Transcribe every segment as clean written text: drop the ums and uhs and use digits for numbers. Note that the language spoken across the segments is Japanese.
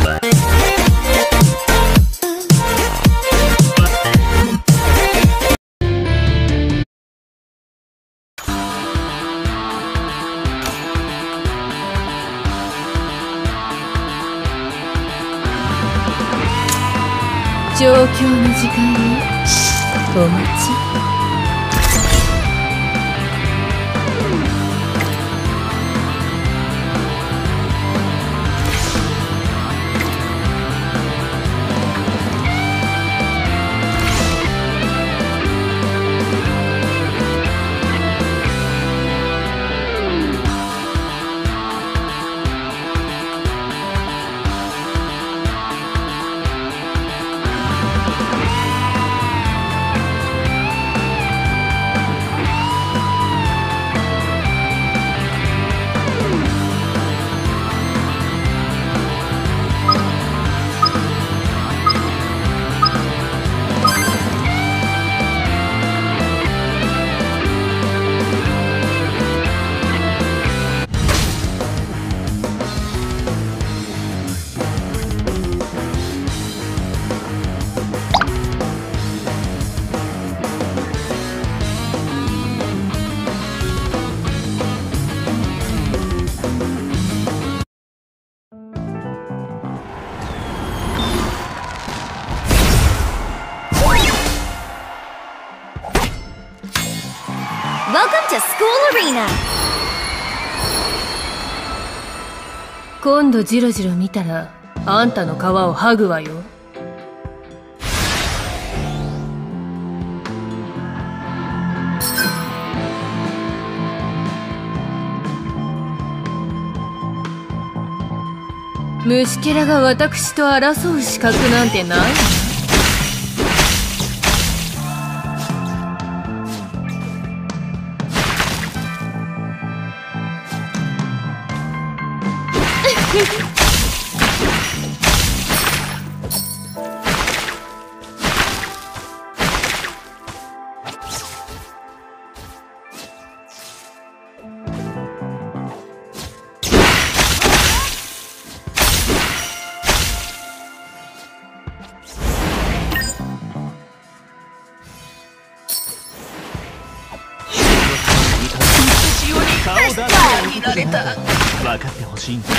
状況の時間にお待ち。 Welcome to School Arena! 今度ジロジロ見たらあんたの皮を剥ぐわよ。虫けらが私と争う資格なんてないわ。 分かってほしいんだ。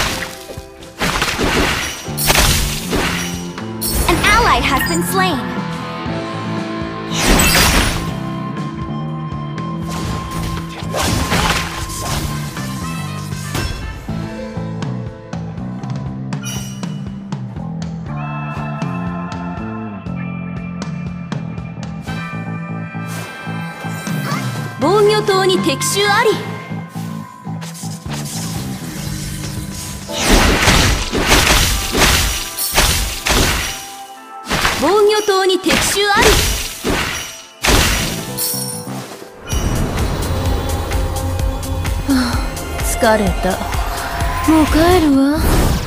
An ally has been slain! 防御塔に敵襲あり。防御塔に敵襲あり。はあ、疲れた。もう帰るわ。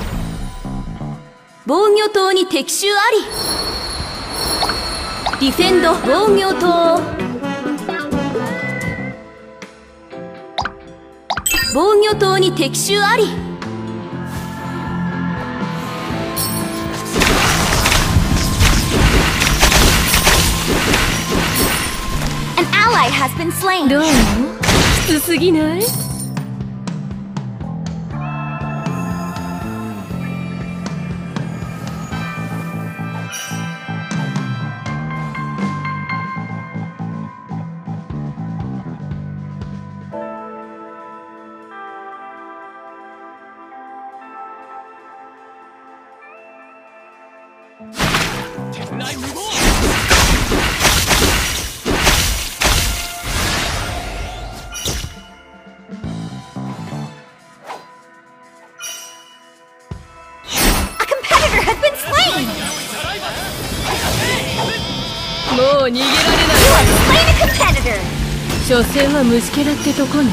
防御塔に敵襲あり。ディフェンド防御塔。防御塔に敵襲あり。 Has been slain. どう？きつすぎない？もう逃げられない。所詮は虫けらってとこね。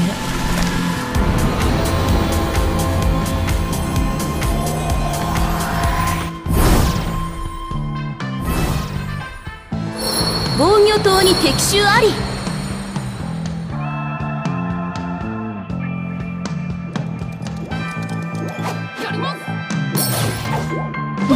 防御塔に敵襲あり。やります。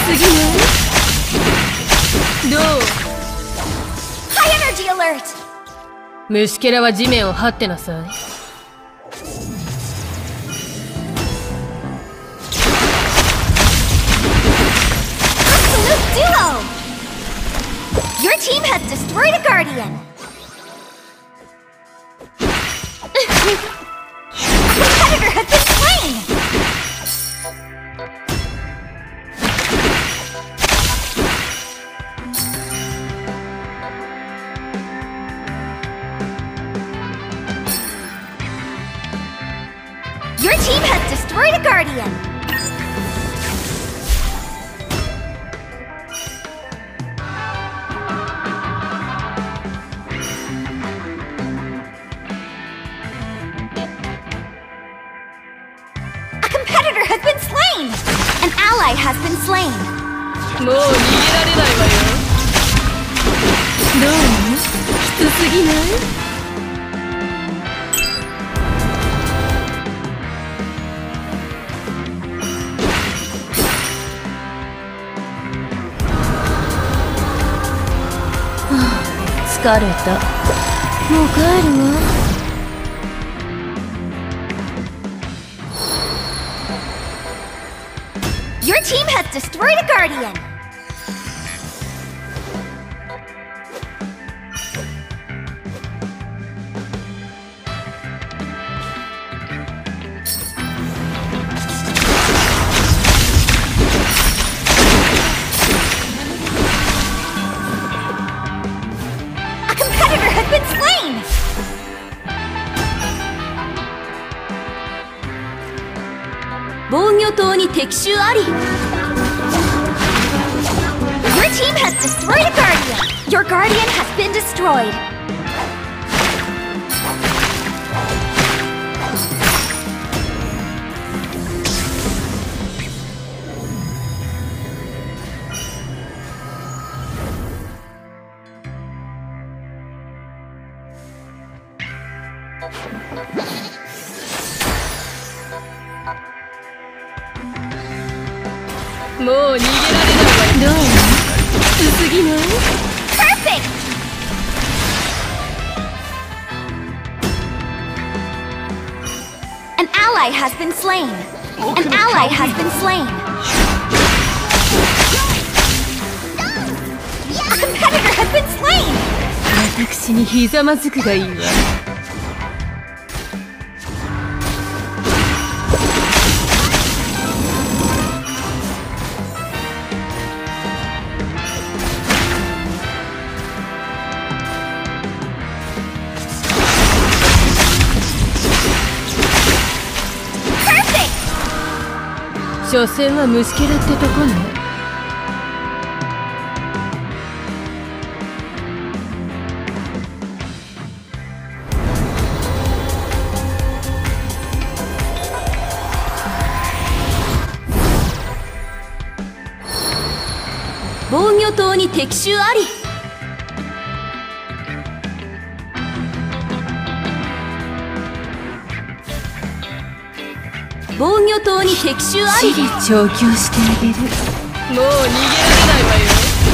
すぎない？どう？ High energy alert! 虫けらは地面を這ってなさい。 Absolute duo! Your team has destroyed a guardian! Competitor has been slain! Your team has destroyed a guardian! A competitor has been slain! An ally has been slain! もう逃げられないわよ。どう？きつすぎない？疲れた。もう帰るわ。 Your team has destroyed a guardian! A competitor has been slain! Your team has destroyed a guardian! Your guardian has been destroyed! もう逃げられないわよ。どう？きつすぎない？ Perfect! An ally has been slain! An ally has been slain! A competitor has been slain! 私にひざまずくがいいわ。所詮は虫けらってとこね。防御塔に敵襲あり。防御塔に敵襲あり。調教してあげる。もう逃げられないわよ。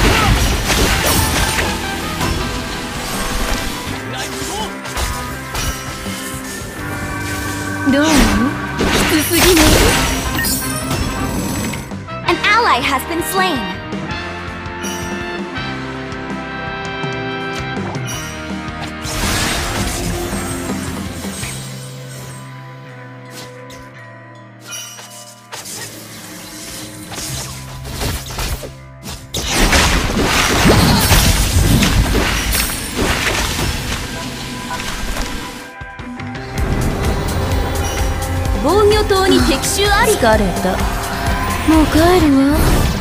どう？きつすぎない？ An ally has been slain! 防御塔に敵襲あり。疲れた。もう帰るわ。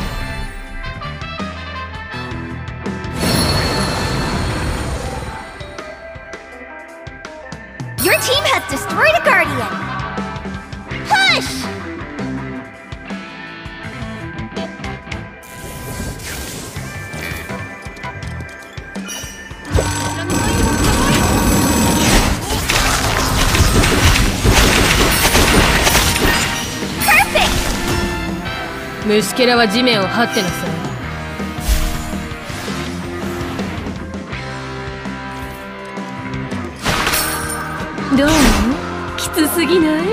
Your team has destroyed a guardian! Push! 虫けらは地面を這ってなさい。どう？きつすぎない？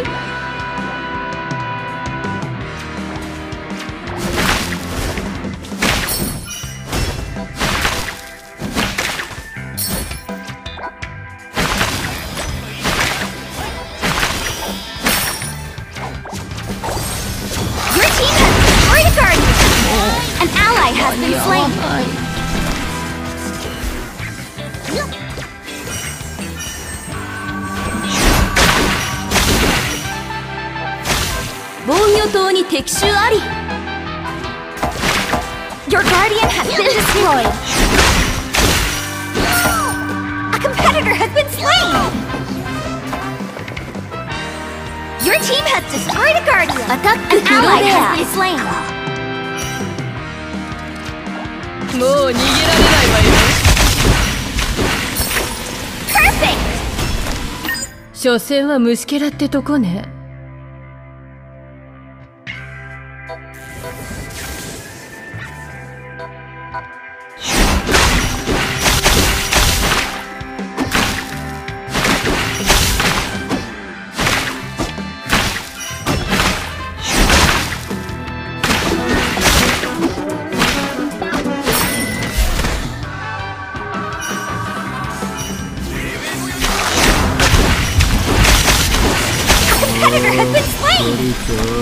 防御塔に敵襲あり。 Your guardian has been destroyed. A competitor has been slain. Your team has destroyed a guardian. An ally has been slain. もう逃げられないわよ。 Perfect. 所詮は虫けらってとこね。 Competitor has been slain.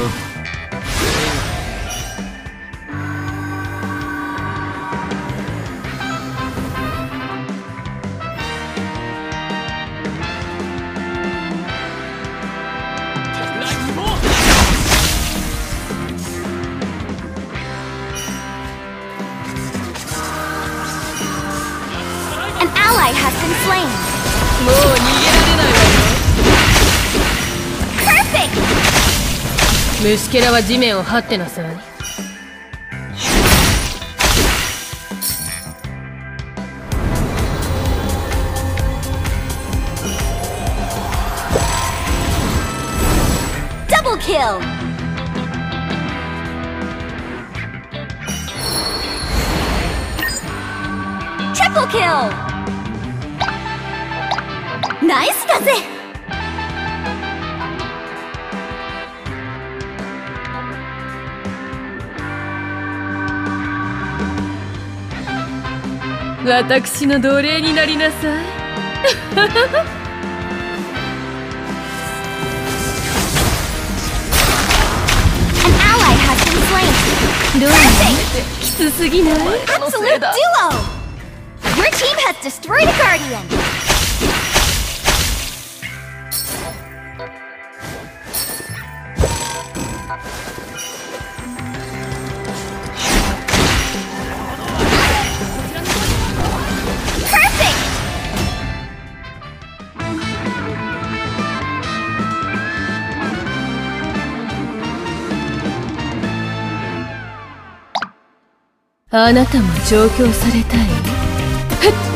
An ally has been slain. もう逃げられないわよ。 Perfect. 虫けらは地面を這ってなさい。 Double kill. Triple kill. Nice だぜ。 私の奴隷になりなさい。 An ally has been slain. どう？きつすぎない？ Absolute duo. Your team has destroyed a guardian. Perfect. あなたも上京されたい？